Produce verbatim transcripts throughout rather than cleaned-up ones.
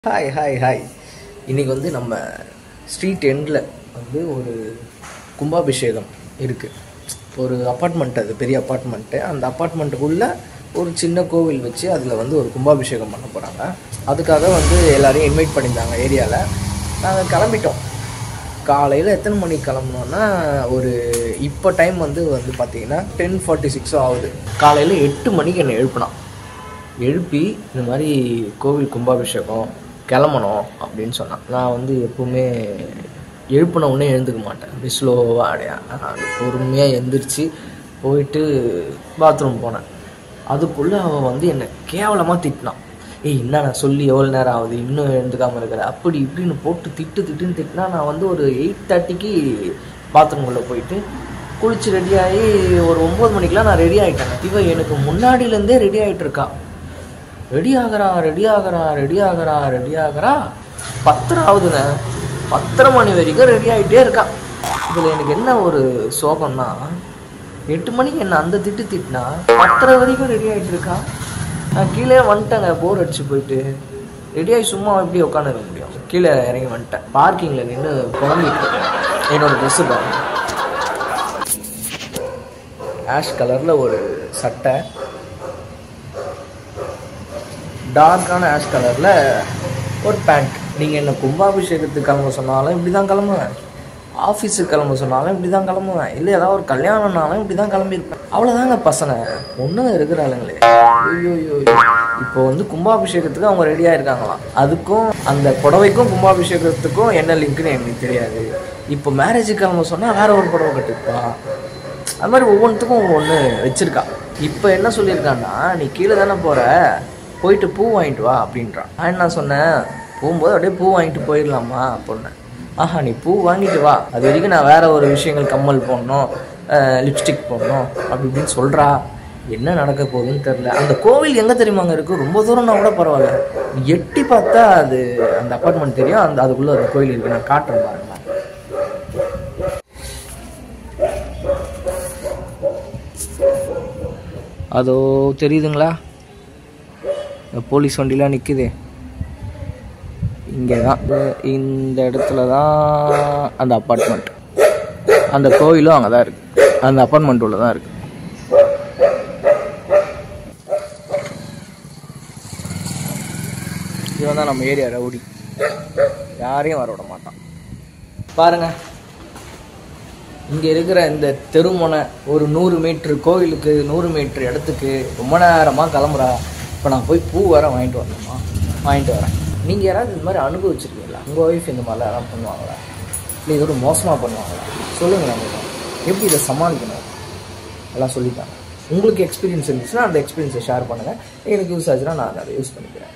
Hi hi hi இன்றைக்கி வந்து நம்ம ஸ்ட்ரீட் எண்டில் வந்து ஒரு கும்பாபிஷேகம் இருக்குது. ஒரு அப்பார்ட்மெண்ட், அது பெரிய அப்பார்ட்மெண்ட்டு. அந்த அப்பார்ட்மெண்ட்டுக்குள்ளே ஒரு சின்ன கோவில் வச்சு அதில் வந்து ஒரு கும்பாபிஷேகம் பண்ண போகிறாங்க. அதுக்காக வந்து எல்லோரையும் இன்வைட் பண்ணியிருந்தாங்க ஏரியாவில். நாங்கள் கிளம்பிட்டோம். காலையில் எத்தனை மணிக்கு கிளம்புனோன்னா, ஒரு இப்போ டைம் வந்து வந்து பார்த்திங்கன்னா டென் ஃபார்ட்டி சிக்ஸோ ஆகுது. காலையில் எட்டு மணிக்கு என்னை எழுப்பினான். எழுப்பி இந்த மாதிரி கோவில் கும்பாபிஷேகம் கிளம்பணும் அப்படின்னு சொன்னான். நான் வந்து எப்போவுமே எழுப்பின உடனே எழுந்துக்க மாட்டேன், அப்படி ஸ்லோவாக அடையா பொறுமையாக எழுந்திரிச்சு போயிட்டு பாத்ரூம் போனேன். அதுக்குள்ளே அவன் வந்து என்னை கேவலமாக திட்டினான். ஏய், என்ன நான் சொல்லி எவ்வளோ நேரம் ஆகுது, இன்னும் எழுந்துக்காமல் இருக்கிற, அப்படி இப்படின்னு போட்டு திட்டு திட்டுன்னு திட்டினா. நான் வந்து ஒரு எயிட் தேர்ட்டிக்கு பாத்ரூம்குள்ளே போயிட்டு குளிச்சு ரெடியாகி ஒரு ஒம்பது மணிக்கெலாம் நான் ரெடி ஆகிட்டேன். இவன் எனக்கு முன்னாடியிலேருந்தே ரெடி ஆகிட்டு இருக்கான். ரெடி ஆகிறா ரெடி ஆகிறா ரெடி ஆகிறா ரெடி ஆகிறா பத்தரை ஆகுதுங்க. பத்தரை மணி வரைக்கும் ரெடி ஆகிட்டே இருக்கான். இதில் எனக்கு என்ன ஒரு சோகம்னா, எட்டு மணிக்கு என்ன அந்த திட்டு திட்டினா பத்தரை வரைக்கும் ரெடி ஆகிட்டு இருக்கான். நான் கீழே வந்துட்டேங்க, போர் அடிச்சு போயிட்டு. ரெடியாகி சும்மா எப்படி உட்காந்துருக்க முடியும்? கீழே இறங்கி வந்துட்டேன். பார்க்கிங்கில் நின்று குழம்பிட்டு என்னோடய ட்ரெஸ்ஸு பாருங்க. ஆஷ் கலரில் ஒரு சட்டை, டார்க்கான ஆஷ் கலரில் ஒரு பேண்ட். நீங்கள் என்ன கும்பாபிஷேகத்துக்கு கிளம்ப சொன்னாலும் இப்படி தான் கிளம்புவேன், ஆஃபீஸுக்கு கிளம்ப சொன்னாலும் இப்படி தான் கிளம்புவேன், இல்லை ஏதாவது ஒரு கல்யாணம்னாலும் இப்படி தான் கிளம்பியிருப்பேன். அவ்வளோதாங்க பசங்க, ஒன்றும் இருக்கிறாளுங்களே. ஐயோ ஐயோ இப்போ வந்து கும்பாபிஷேகத்துக்கு அவங்க ரெடியாக இருக்காங்களாம். அதுக்கும் அந்த புடவைக்கும் கும்பாபிஷேகத்துக்கும் என்ன லிங்க்குன்னு எனக்கு தெரியாது. இப்போ மேரேஜுக்கு கிளம்ப சொன்னால் வேற ஒரு புடவை கட்டிருப்பா. அது மாதிரி ஒவ்வொன்றுத்துக்கும் ஒன்று வச்சுருக்கா. இப்போ என்ன சொல்லியிருக்கான்னா, நீ கீழே தானே போகிற, போயிட்டு பூ வாங்கிட்டு வா அப்படின்றான். நான் என்ன சொன்னேன், போகும்போது அப்படியே பூ வாங்கிட்டு போயிடலாமா அப்படின்னேன். ஆஹா, நீ பூ வாங்கிட்டு வா, அது வரைக்கும் நான் வேறு ஒரு விஷயங்கள், கம்மல் போடணும், லிப்ஸ்டிக் போடணும் அப்படி இப்படின்னு சொல்கிறா. என்ன நடக்க போகுதுன்னு தெரில. அந்த கோவில் எங்கே தெரியுமாங்க இருக்குது, ரொம்ப தூரம்னா கூட பரவாயில்ல, எட்டி பார்த்தா அது அந்த அப்பார்ட்மெண்ட் தெரியும். அந்த அதுக்குள்ளே அந்த கோவில் இருக்குது. நான் காட்டுறேன் பாருங்க. அதோ தெரியுதுங்களா, போலீஸ் வண்டிலாம் நிற்குது. இங்கே தான், இந்த இடத்துல தான் அந்த அப்பார்ட்மெண்ட். அந்த கோயிலும் அங்கே தான் இருக்குது, அந்த அப்பார்ட்மெண்ட் உள்ள தான் இருக்குது. இவன் தான் நம்ம ஏரியா ரவுடி, யாரையும் வர விட மாட்டான். பாருங்க, இங்கே இருக்கிற இந்த தெருமுனை ஒரு நூறு மீட்ரு கோயிலுக்கு, நூறு மீட்ரு இடத்துக்கு ரொம்ப நேரமாக கிளம்புறா. இப்போ நான் போய் பூ வேற வாங்கிட்டு வரணுமா? வாங்கிட்டு வரேன். நீங்கள் யாராவது இந்த மாதிரி அனுபவிச்சிருக்கீங்களா? உங்கள் ஒய்ஃப் இந்த மாதிரிலாம் யாராவது பண்ணுவாங்களா, இல்லை இதோட மோசமாக பண்ணுவாங்களா? சொல்லுங்கள். நம்ம எப்படி இதை சமாளிக்கணும் எல்லாம் சொல்லிட்டாங்க. உங்களுக்கு எக்ஸ்பீரியன்ஸ் இருந்துச்சுன்னா அந்த எக்ஸ்பீரியன்ஸை ஷேர் பண்ணுங்கள். எனக்கு யூஸ் ஆச்சுன்னா நான் அதை யூஸ் பண்ணிக்கிறேன்.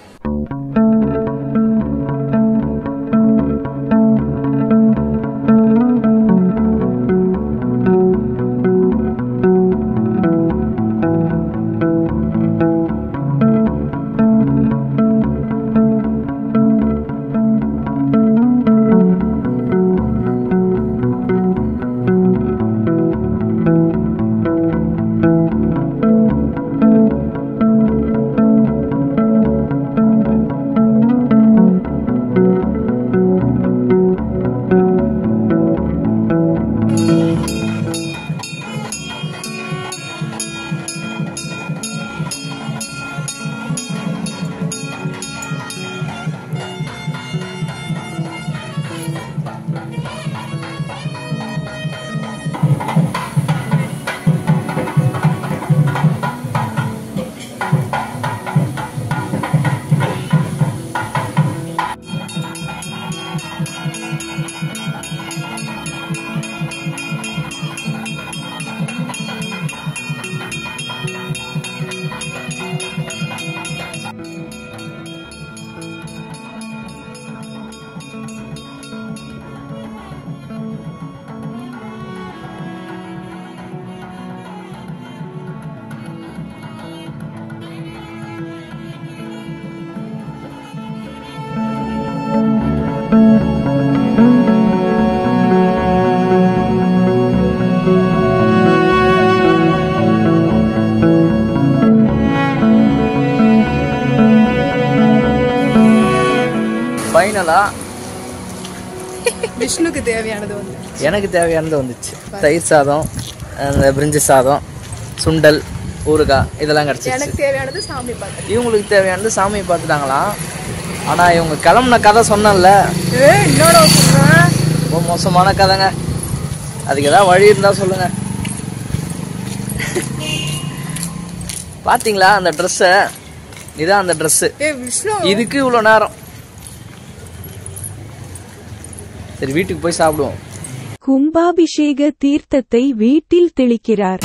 ஃபைனலா விஷ்ணுக்கு தேவையானது வந்து எனக்கு தேவையானது வந்துச்சு. தயிர் சாதம், அந்த பிரிஞ்சி சாதம், சுண்டல், ஊறுகாய் இதெல்லாம் கிடச்சிச்சு. எனக்கு தேவையானது சாமி பார்த்து. இவங்களுக்கு தேவையானது சாமி பார்த்துட்டாங்களா? ஆனால் இவங்க கிளம்புன கதை சொன்னல, என்னோட ரொம்ப மோசமான கதைங்க. அதுக்கு ஏதாவது வழி இருந்தால் சொல்லுங்க. பார்த்தீங்களா அந்த ட்ரெஸ்ஸை? இதான் அந்த ட்ரெஸ்ஸு. இதுக்கு இவ்வளோ நேரம். சரி, வீட்டுக்கு போய் சாப்பிடுவோம். கும்பாபிஷேக தீர்த்தத்தை வீட்டில் தெளிக்கிறார்.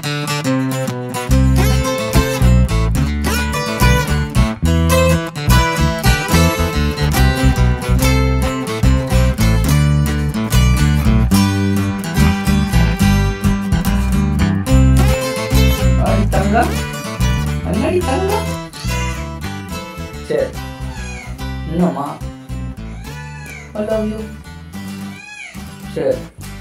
சரி, என்னம்மா? I love you. சரி,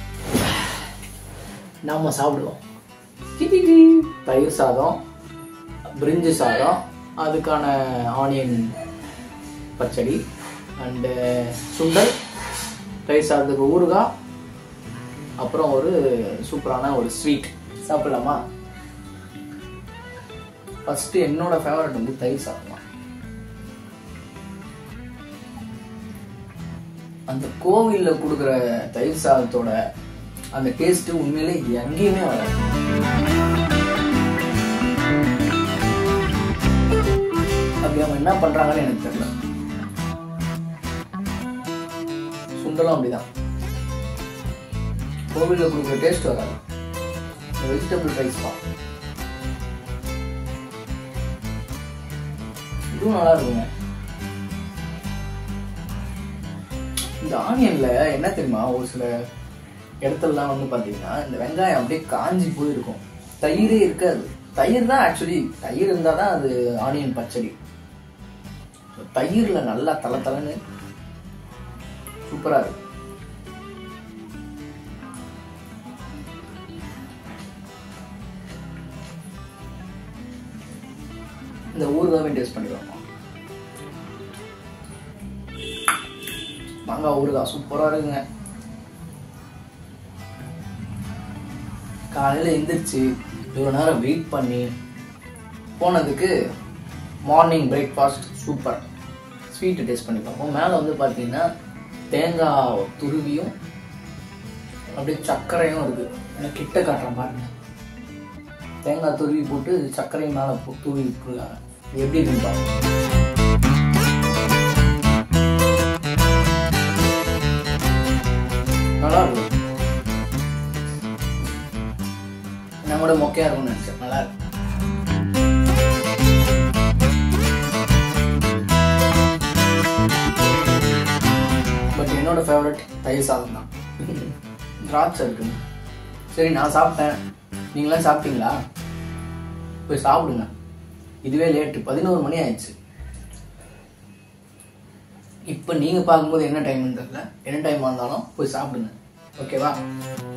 நாம சாப்பிடுவோம். தயிர் சாதம், பிரிஞ்சி சாதம், அதுக்கான ஆனியன் பச்சடி அண்டு சுண்டல், தயிர் சாதத்துக்கு ஊறுகாய், அப்புறம் ஒரு சூப்பரான ஒரு ஸ்வீட். சாப்பிடலாமா? ஃபர்ஸ்ட் என்னோட ஃபேவரட் வந்து தயிர் சாதம். அந்த கோவில்ல கொடுக்குற தயிர் சாதத்தோட அந்த டேஸ்ட் உண்மையிலே எங்கேயுமே வராது. அப்படி அவங்க என்ன பண்றாங்கன்னு எனக்கு தெரியல. சுண்டலும் அப்படிதான், கோவில்ல கொடுக்குற டேஸ்ட் வராது. வெஜிடபிள் ரைஸ் தான், இதுவும் நல்லா இருக்குங்க. இந்த ஆனியன்ல என்ன தெரியுமா, ஒரு சில இடத்துலலாம் வந்து பாத்தீங்கன்னா இந்த வெங்காயம் அப்படியே காஞ்சி போயிருக்கும், தயிரே இருக்காது. தயிர் தான் ஆக்சுவலி, தயிர் இருந்தா தான் அது ஆனியன் பச்சடி. தயிர்ல நல்லா தலை தலைன்னு சூப்பரா இருக்கு. இந்த ஊறுகாவே டேஸ்ட் பண்ணிடுவாங்க. மாங்காய் ஊறுகாய் சூப்பரா இருக்குங்க. காலையில எந்திரிச்சு இவ்வளவு நேரம் வெயிட் பண்ணி போனதுக்கு morning breakfast super. Sweet taste பண்ணி பார்ப்போம். மேலே வந்து பார்த்தீங்கன்னா தேங்காய் துருவியும் அப்படியே சர்க்கரையும் இருக்கு. எனக்கு கிட்ட காட்டுறேன் பாருங்க. தேங்காய் துருவி போட்டு சர்க்கரையும் மேலே தூவி விட்டுருக்காங்க. எப்படி இருக்குன்னு பாருங்க. நல்லா இருக்கும். நம்மளோட மொக்கையா இருக்கும்னு நினைச்சேன். நல்லா இருக்கு. பட் என்னோட ஃபேவரட் தயிர் சாதம் தான். திராட்சை இருக்குங்க. சரி, நான் சாப்பிட்டேன், நீங்களாம் சாப்பிட்டீங்களா? போய் சாப்பிடுங்க. இதுவே லேட்டு, பதினோரு மணி ஆயிடுச்சு. இப்போ நீங்கள் பார்க்கும்போது என்ன டைம்னு தெரியல. என்ன டைமாக இருந்தாலும் போய் சாப்பிடுங்க. ஓகேவா?